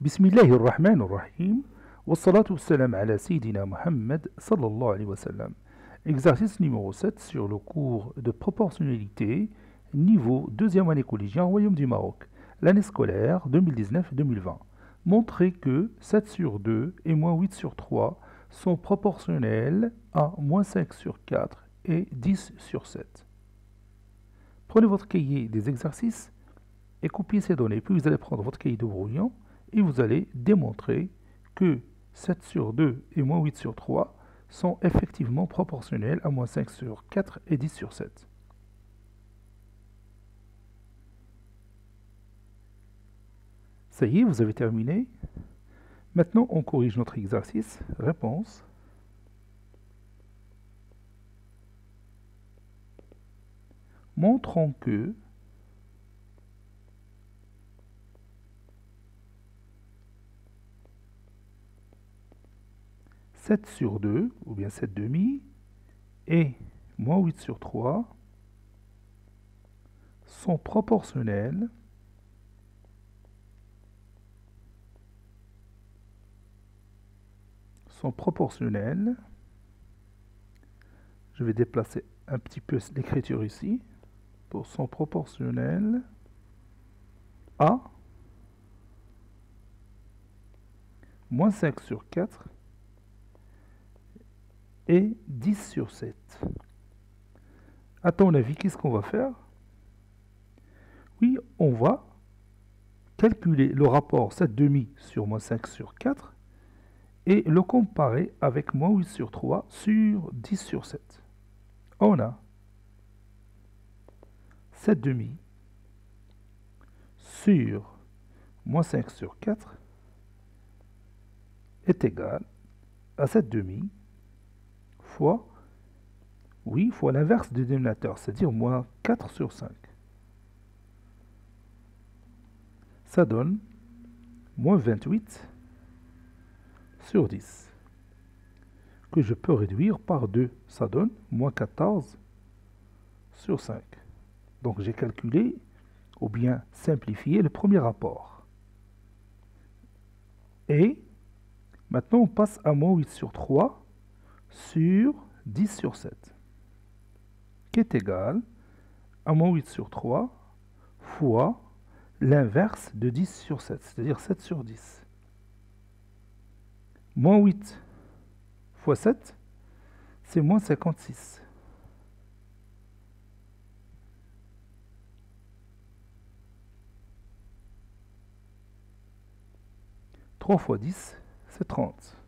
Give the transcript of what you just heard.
بسم الله الرحمن الرحيم والصلاة والسلام على سيدنا Mohammed sallallahu alayhi wa sallam. Exercice numéro 7 sur le cours de proportionnalité, niveau 2e année collégien, Royaume du Maroc, l'année scolaire 2019-2020. Montrez que 7 sur 2 et moins 8 sur 3 sont proportionnels à moins 5 sur 4 et 10 sur 7. Prenez votre cahier des exercices et copiez ces données. Puis vous allez prendre votre cahier de brouillon et vous allez démontrer que 7 sur 2 et moins 8 sur 3 sont effectivement proportionnels à moins 5 sur 4 et 10 sur 7. Ça y est, vous avez terminé. Maintenant, on corrige notre exercice. Réponse. Montrons que 7 sur 2, ou bien 7 demi, et moins 8 sur 3 sont proportionnels je vais déplacer un petit peu l'écriture ici, sont proportionnels à moins 5 sur 4 et 10 sur 7. À ton avis, qu'est-ce qu'on va faire? Oui, on va calculer le rapport 7 demi sur moins 5 sur 4 et le comparer avec moins 8 sur 3 sur 10 sur 7. On a 7 demi sur moins 5 sur 4 est égal à 7 demi fois l'inverse du dénominateur, c'est-à-dire moins 4 sur 5. Ça donne moins 28 sur 10, que je peux réduire par 2. Ça donne moins 14 sur 5. Donc j'ai calculé, ou bien simplifié, le premier rapport. Et maintenant on passe à moins 8 sur 3 sur 10 sur 7, qui est égal à moins 8 sur 3 fois l'inverse de 10 sur 7, c'est-à-dire 7 sur 10. Moins 8 fois 7, c'est moins 56. 3 fois 10, c'est 30.